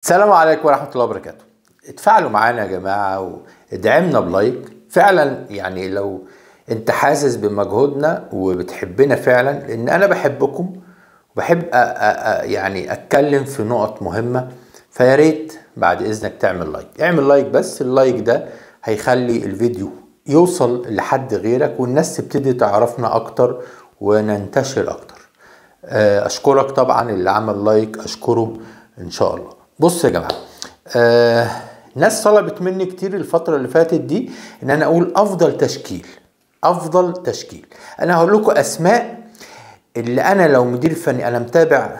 السلام عليكم ورحمة الله وبركاته. اتفاعلوا معانا يا جماعة وادعمنا بلايك. فعلا يعني لو انت حاسس بمجهودنا وبتحبنا فعلا، لان انا بحبكم وبحب يعني اتكلم في نقط مهمة، فياريت بعد اذنك تعمل لايك. اعمل لايك، بس اللايك ده هيخلي الفيديو يوصل لحد غيرك والناس تبتدي تعرفنا اكتر وننتشر اكتر. اشكرك طبعا اللي عمل لايك، اشكره ان شاء الله. بص يا جماعه، ناس طلبت مني كتير الفتره اللي فاتت دي ان انا اقول افضل تشكيل. انا هقول لكم اسماء اللي انا لو مدير فني، انا متابع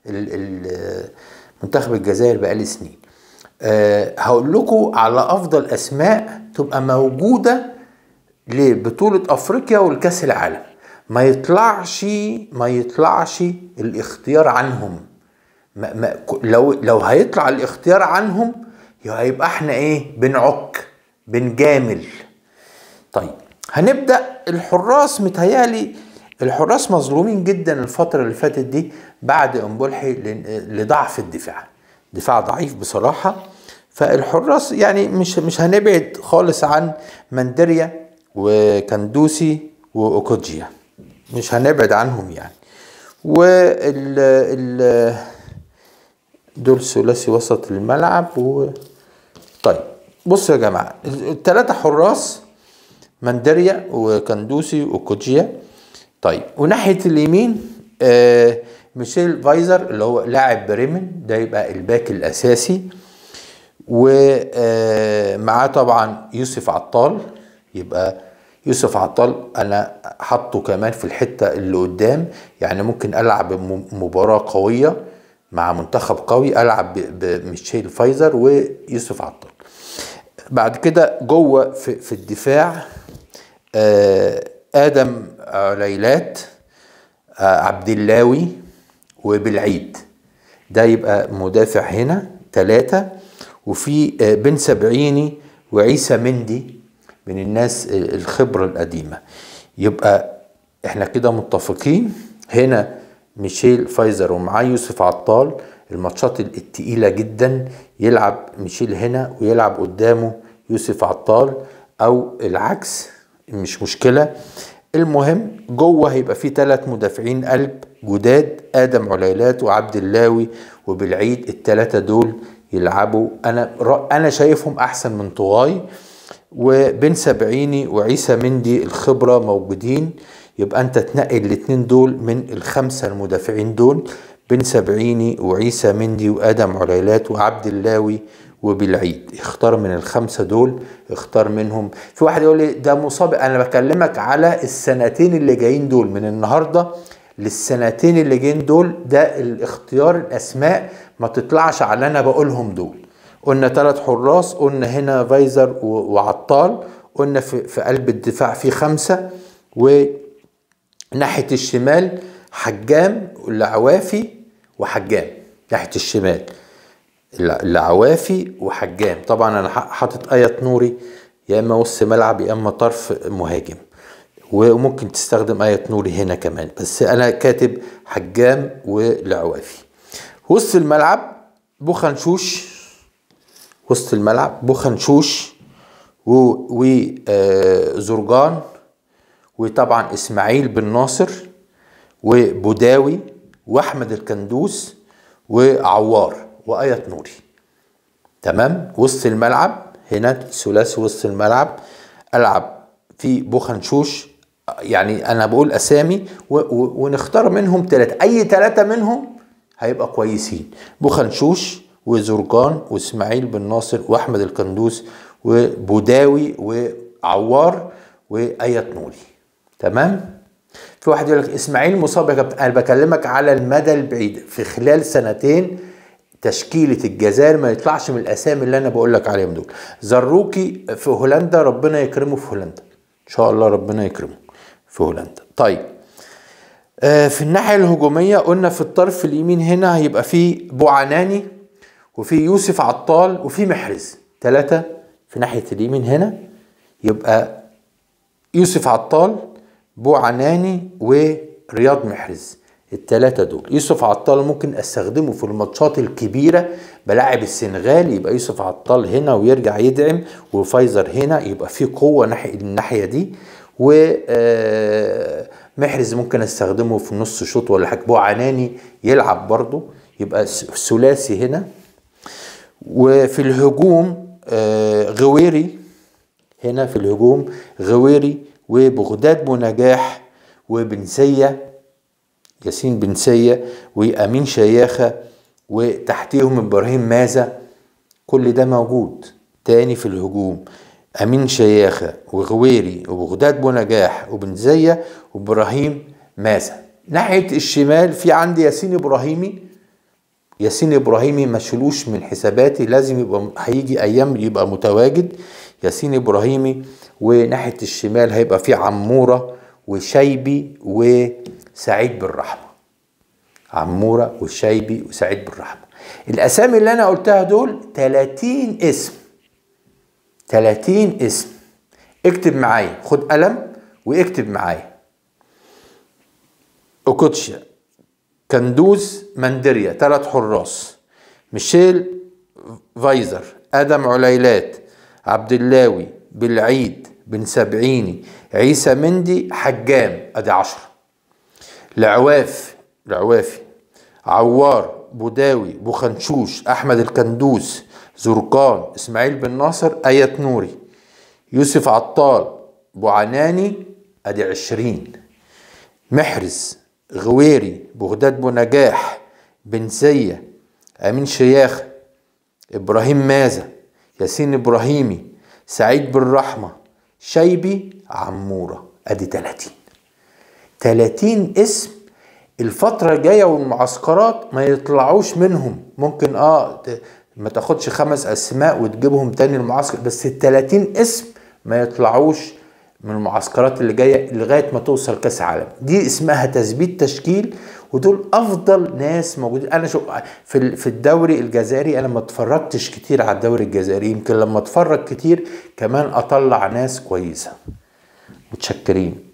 منتخب الجزائر بقالي سنين، هقول لكم على افضل اسماء تبقى موجوده لبطوله افريقيا والكاس العالم. ما يطلعش الاختيار عنهم. لو هيطلع الاختيار عنهم هيبقى احنا بنجامل. طيب هنبدأ. الحراس، متهيالي الحراس مظلومين جدا الفترة اللي فاتت دي بعد امبولحي لضعف الدفاع ضعيف بصراحة. فالحراس يعني مش هنبعد خالص عن مندريا وكندوسي واوكوجيا، مش هنبعد عنهم يعني. دول ثلاثي وسط الملعب طيب بصوا يا جماعة، الثلاثة حراس مندريا وكندوسي وكوجيا. طيب وناحية اليمين ميشيل فايزر اللي هو لاعب بريمن، ده يبقى الباك الأساسي. ومعاه طبعا يوسف عطال. يبقى يوسف عطال انا حطه كمان في الحتة اللي قدام، يعني ممكن العب مباراة قوية مع منتخب قوي العب بميشيل فايزر ويوسف عطال. بعد كده جوه في الدفاع ادم عليلات، عبد اللاوي وبالعيد، ده يبقى مدافع هنا 3. وفي بن سبعيني وعيسى مندي من الناس الخبرة القديمة. يبقى احنا كده متفقين. هنا ميشيل فايزر ومعاه يوسف عطال. الماتشات التقيلة جدا يلعب ميشيل هنا ويلعب قدامه يوسف عطال، او العكس مش مشكلة. المهم جوه هيبقى فيه 3 مدافعين قلب جداد، ادم عليلات وعبد اللاوي وبالعيد. ال3 دول يلعبوا، انا شايفهم احسن من طغاي. وبن سبعيني وعيسى مندي الخبرة موجودين. يبقى انت تنقي الاتنين دول من ال5 المدافعين دول، بن سبعيني وعيسى مندي وادم عليلات وعبد اللاوي وبالعيد. اختار من ال5 دول، اختار منهم. في واحد يقول لي ده مصاب، انا بكلمك على السنتين اللي جايين دول، من النهاردة للسنتين اللي جايين دول. ده الاختيار، الاسماء ما تطلعش على انا بقولهم دول. قلنا 3 حراس، قلنا هنا فايزر وعطال، قلنا في قلب الدفاع في 5، وناحية الشمال حجام العوافي وحجام. ناحية الشمال العوافي وحجام. طبعا انا حاطط آية نوري يا اما وسط ملعب يا اما طرف مهاجم، وممكن تستخدم آية نوري هنا كمان، بس انا كاتب حجام والعوافي. وسط الملعب بوخنشوش، وسط الملعب بوخنشوش وزرجان، وطبعا اسماعيل بن ناصر وبوداوي واحمد الكندوس وعوار وآية نوري. تمام. وسط الملعب هنا ثلاثي وسط الملعب العب في بوخنشوش، يعني انا بقول اسامي ونختار منهم 3، اي 3 منهم هيبقى كويسين. بوخنشوش وزرجان واسماعيل بن ناصر واحمد الكندوس وبوداوي وعوار وآية نوري. تمام. في واحد يقول لك اسماعيل مصاب يا كابتن، انا بكلمك على المدى البعيد، في خلال سنتين تشكيلة الجزائر ما يطلعش من الاسامي اللي انا بقول لك عليهم دول. زروكي في هولندا، ربنا يكرمه في هولندا ان شاء الله، ربنا يكرمه في هولندا. طيب في الناحية الهجومية قلنا في الطرف اليمين هنا هيبقى في بوعناني وفي يوسف عطال وفي محرز. 3 في ناحية اليمين هنا يبقى يوسف عطال، بوعناني ورياض محرز. ال3 دول. يوسف عطال ممكن استخدمه في الماتشات الكبيرة بلاعب السنغال يبقى يوسف عطال هنا ويرجع يدعم، وفايزر هنا يبقى في قوة ناحية الناحية دي. ومحرز ممكن استخدمه في نص شوط ولا حاجة، بوعناني يلعب برضو، يبقى ثلاثي هنا. وفي الهجوم غويري، هنا في الهجوم غويري وبغداد بونجاح وبنسية، ياسين بنسية وأمين شياخة، وتحتيهم إبراهيم مازة. كل ده موجود تاني في الهجوم، أمين شياخة وغويري وبغداد بونجاح وبنزية وإبراهيم مازة. ناحية الشمال في عندي ياسين إبراهيمي. ياسين إبراهيمي مشلوش من حساباتي، لازم يبقى هيجي أيام يبقى متواجد ياسين إبراهيمي. وناحية الشمال هيبقى في عمورة وشيبي وسعيد بالرحمة. عمورة وشيبي وسعيد بالرحمة. الأسامي اللي أنا قلتها دول 30 اسم، 30 اسم. اكتب معايا، خد قلم واكتب معايا. اوكوتشيا، كندوز، مندريا 3 حراس، ميشيل فايزر، ادم عليلات، عبد اللاوي، بالعيد، بن سبعيني، عيسى مندي، حجام، ادي 10. العوافي، عوار، بوداوي، بوخنشوش، احمد الكندوز، زرقان، اسماعيل بن ناصر، ايت نوري، يوسف عطال، بوعناني، ادي 20. محرز، غويري، بغداد بونجاح، بنسية، امين شياخة، ابراهيم مازة، ياسين ابراهيمي، سعيد بالرحمة، شيبي، عمورة، ادي 30. 30 اسم. الفترة الجاية والمعسكرات ما يطلعوش منهم، ممكن ما تاخدش 5 اسماء وتجيبهم تاني المعسكر، بس ال30 اسم ما يطلعوش من المعسكرات اللي جايه لغايه ما توصل كاس عالم. دي اسمها تثبيت تشكيل، ودول افضل ناس موجودين. انا في الدوري الجزائري انا ما اتفرجتش كتير على الدوري الجزائري، يمكن لما اتفرج كتير كمان اطلع ناس كويسه. متشكرين.